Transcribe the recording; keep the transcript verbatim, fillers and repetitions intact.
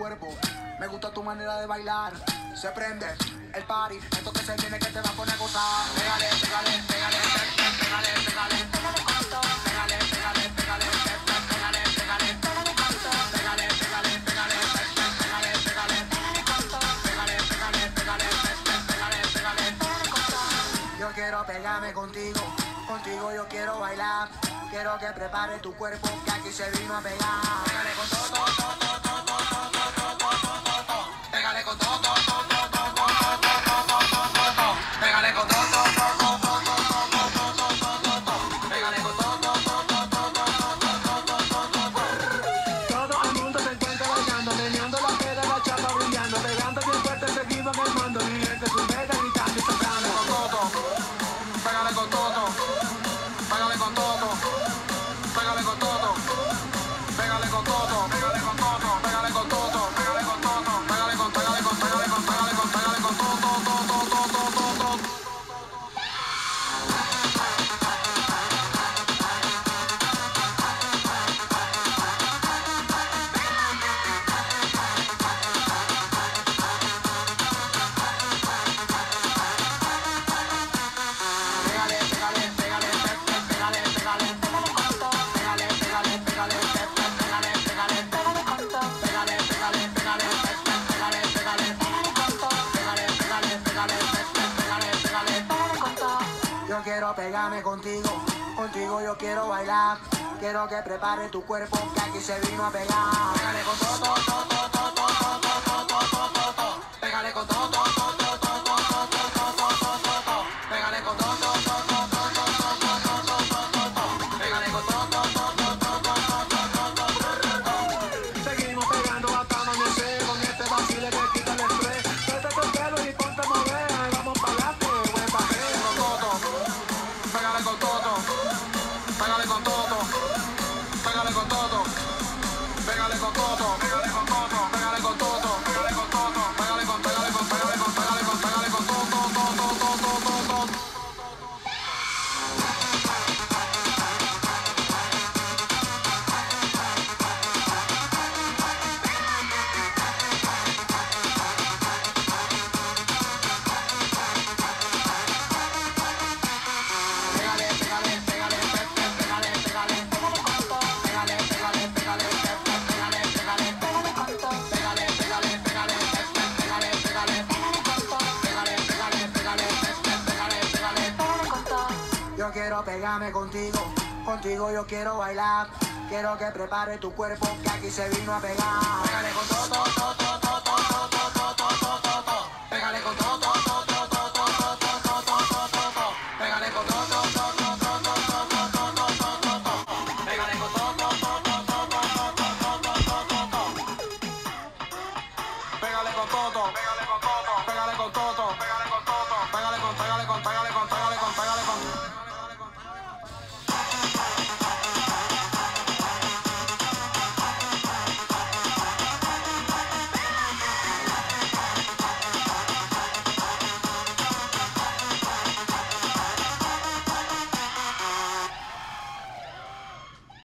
cuerpo. Me gusta tu manera de bailar. Se prende el party. Esto que se viene que te va a poner a gozar. Pégale, pégale, pégale, pégale, pégale, pégale, pégale, pégale, pégale, pégale, pégale, pégale, pégale, pégale, pégale, yo quiero pegarme contigo, contigo yo quiero bailar. Quiero que prepare tu cuerpo, que aquí se vino a pegar. Pégale con todo, todo, todo, todo, todo, todo, todo, todo, todo, todo. Pégale con todo, todo, todo, todo, todo, todo, todo, todo, todo, todo. Pégale con todo, todo, todo, todo, todo, todo, todo, todo, todo. Pégale con todo, todo, todo, todo, todo, todo, todo, todo. Todo el mundo se encuentra bailando, meneando la pera, la chapa brillando, pegando bien fuerte, seguimos en el mando, mi gente sube, gritando y tocando. Pégale con todo, pégale con todo, pégale con todo, pégale con todo, pégale con todo, pégale con todo, pégale con todo, pégale con, pégale con, pégale con, pégale con, pégale con todo, todo, todo, todo, todo, todo. Yo quiero pegarme contigo, contigo yo quiero bailar. Quiero que prepare tu cuerpo, que aquí se vino a pegar. Pégale con todo, todo, todo, todo, todo, todo, todo, todo, todo, todo. Pégale con todo, todo, todo, todo, todo, todo, todo, todo, todo, todo. Pégale con todo, todo, todo, todo, todo, todo, todo, todo, todo. Pégale con todo, todo, todo, todo, todo, todo, todo, todo. Seguimos pegando hasta amanecer, con este vacile que quita el estrés. Suelta tu pelo y ponte a mover, vamos para adelante, buen papel. Pégale con todo, pégale con todo, pégale con todo, pégale con todo, pégale con todo, pégale con todo, pégale con todo, pégale con, pégale con, pégale con, pégale con, pégale con todo, todo, todo, todo, todo, todo, todo. Yo quiero pegarme contigo, contigo yo quiero bailar. Quiero que prepare tu cuerpo, que aquí se vino a pegar. Pégale con todo, todo, todo.